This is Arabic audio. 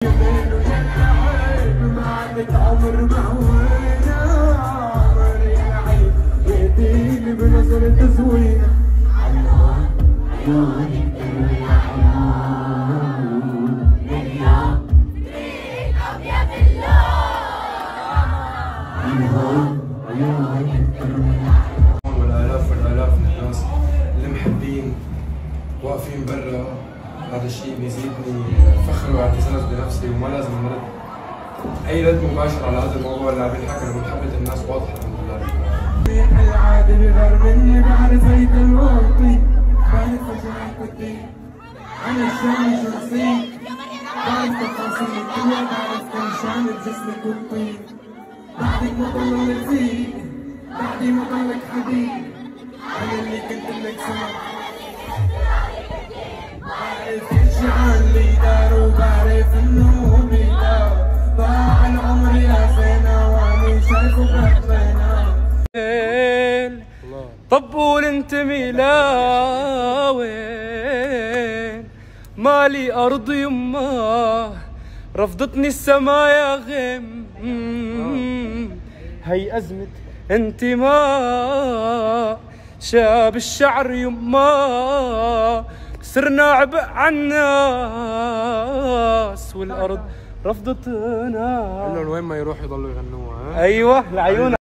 جميل وجنة عين معك عمر معوينا عمر يا عين يأتيني بنظرة زوينة عيون عيونك يا عيون اليوم تريد أبيض اللون عيونك والآلاف والآلاف من الناس المحبين واقفين برا. هذا الشيء بيزيدني فخر واعتزاز بنفسي وما لازم نرد أي رد مباشر على هذا الموضوع اللي عم ينحكى. محبة الناس واضحة الحمد لله. ريح العادل غير مني بعرف هيدا الواطي بعرف وجهك الدين عن الشام شخصي بعرف تفاصيل كل بعرف كل شان بجسمك والطين بعدك ما ضلك فيك بعدي ما ضلك حبيب أنا اللي كنت لك سبب بعرف ايش عني دار وبعرف انه بيدار ضاع العمر يا فينا واني شايفه بحبنا. طب قول انت ميلا وين مالي ارض يما رفضتني السما يا غيم هي ازمة انتماء شاب الشعر يما صرنا عبء عالناس والارض رفضتنا. قال لهم وين ما يروح يضلوا يغنوها. ايوه العيون